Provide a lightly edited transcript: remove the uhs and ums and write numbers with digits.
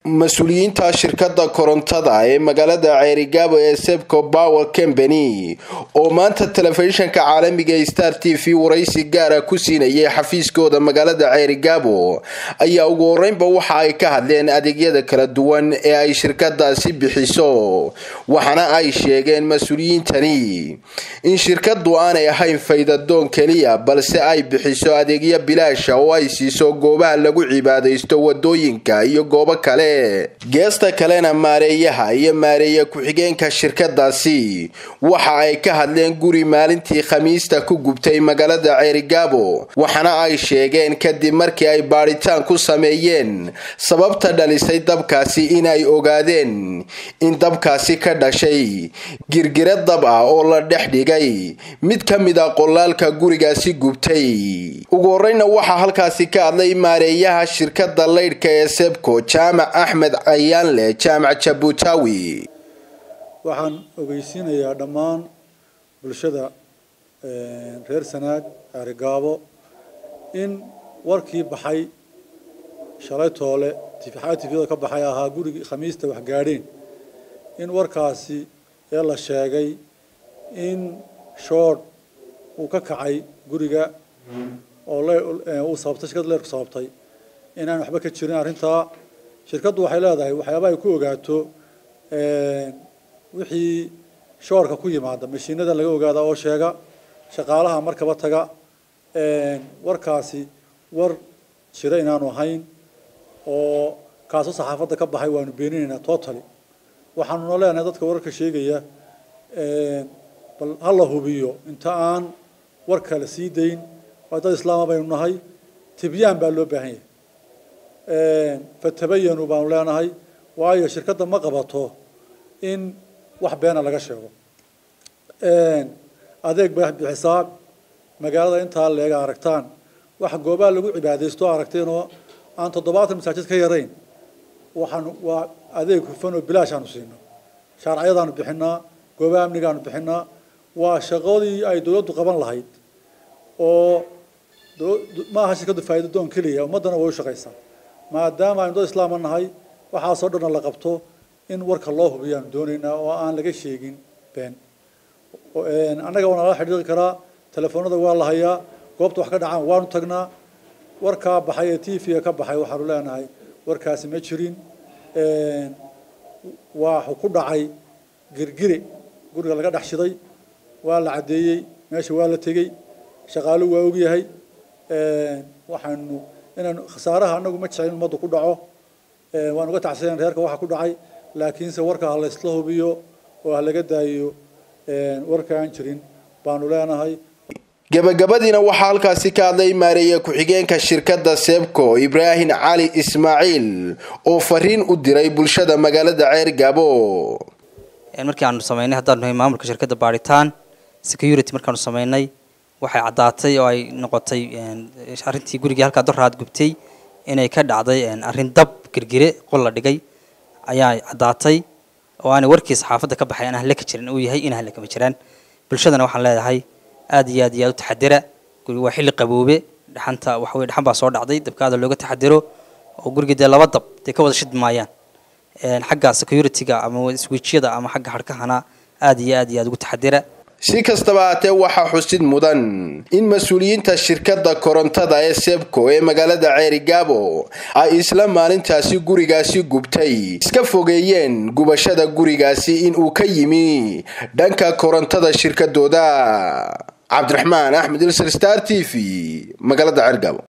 mas-uuliyiinta shirkadda korontada ee magaalada Ceerigaabo ee Sebco Power Company oo maanta telefishinka caalamiga ee Star TV waraysi gaar ah ku siinayay xafiiskooda magaalada Ceerigaabo ayaa ugu horeynba waxa ay ka hadleen adeegyada kala duwan ee ay shirkadaasi bixiso waxana ay sheegeen mas-uuliyiintani in shirkadu aanay ahayn faydadoon kaliya balse ay bixiso adeegyo bilaash ah oo ay siiso goobaha lagu cibaadeysto wadooyinka iyo goobo kale geesta kalena maareeyaha iyo maareeya ku-xigeenka shirkadaasi waxa ay ka hadleen guri maalintii Khamiista ku gubtay magaalada Ceerigaabo waxana ay sheegeen kadib markii ay baaritaan ku sameeyeen sababta dhalisay dabkaasi in ay ogaadeen in dabkaasi ka dhashay girgirad dab ah oo la dhex dhigay mid kamid ah qolaalka gurigaasi gubtay ugu horeyna waxa halkaasi ka hadlay maareeyaha shirkadda leydhka ee Sebco Jaamac Ahmed Ayaanle Jaamac Jabutawi waxaan ogeysiinayaa dhammaan bulshada reer Sanaag Ceerigaabo in warkii baxay shalay toole tifaaxaadkii ka baxay ahaa guriga Khamiista wax gaadheen in warkaasi ee la sheegay in short uu ka kacay guriga oo uu sababtay shirkad leer ku sababtay inaan waxba ka jirin arinta shirkadu waxay leedahay waxyaabo ay ku ogaato wixii shoorka ku yimaada mashiinada laga ogaada oo sheega shaqaalaha markaba taga warkaasi war jira inaanu ahayn oo kaasoo saxaafadda ka baxay waanu beeninaynaa totally waxaanu leenahay dadka warka sheegaya bal halla hubiyo inta aan war kale sii dayn wadada islaam baynu nahay tibyaan baa loo baahan yahay fatabayanu baan leenahay waayo shirkadda ma qabato in wax beena laga sheego adeeg baa bixisaa magaalada inta leega aragtaan wax goobaha lagu cibaadeysto aragteen oo aan 70 masaajid ka yareyn waxaan waa adeeg hufan oo bilaash aanu siino sharciyadaanu bixinaa goobaha amnigaanu bixinaa waa shaqadii ay dawladdu qaban lahayd oo ma aha shirkadu faa'iido doon kaliya ummadana way u shaqeysaa maadaama aynu islaam nahay waxa soo dhan la qabto in warka loo hubiyaan doonaynaa oo aan laga sheegin been anaga wana la xiriir karaa telefoonada waa la hayaa goobta wax ka dhacaan waanu tagnaa warka baxay ee TV ka baxay waxaanu leenahay warkaasi ma jirin waa ku dhacay girgire guriga laga dhaxshiday waa la cadeeyay meesha waa la tagay shaqaaluhu waa og yahay waxaanu inaan khasaaraha anagu ma jecel umadu ku dhaco waan uga tacsiin reerka waxa ku dhacay laakiin se warka la isla hubiyo oo laga daayo warka aan jirin baanu leenahay gabagabadina waxa halkaasi ka hadlay maareeya ku-xigeenka shirkadda Sebco Ibrahim Ali Ismaaciil oo fariin u diray bulshada magaalada Ceerigaabo markii aanu sameeynay haddaan maamulka shirkadda baaritaan security markaanu sameeynay waxay cadaatay oo ay noqotay arintii guriga halka dooraad gubtay inay ka dhacday arin dab girgire qol la dhigay ayaa cadaatay oo aan warkiis xaafadda ka baxay aan la ka jirin oo yahay in aan la kama jiraan bulshadana waxaan leeyahay aad iyo aad u taxadira guriga waa xilli qaboobe dhaxanta wax weey dhaxan baa soo dhacday dabkaada looga taxadiro oo guriga laba dab ay ka wada shidmayaan xagga security-ga ama switch-yada ama xagga harkahana aad iyo aad ugu taxadira si kastaba ahaatee waxaa xusid mudan in mas-uuliyiinta shirkadda korontada ee Sebco ee magaalada Ceerigaabo ay isla maalintaasi gurigaasi gubtay iska fogeeyeen gubashada gurigaasi in uu ka yimi dhanka korontada shirkadooda Cabdiraxmaan Axmed Star TV magaalada Ceerigaabo.